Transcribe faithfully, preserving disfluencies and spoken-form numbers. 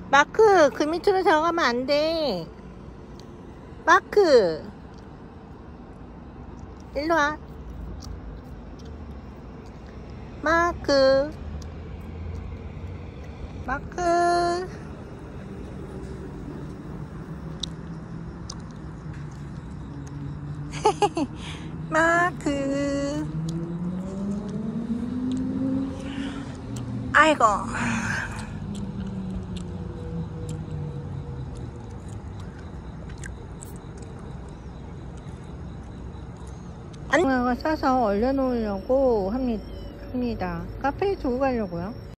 마크, 그 밑으로 들어가면 안 돼. 마크, 일로 와. 마크, 마크. 마크. 아이고. 안녕하고 싸서 얼려놓으려고 합니다. 카페에 두고 가려고요.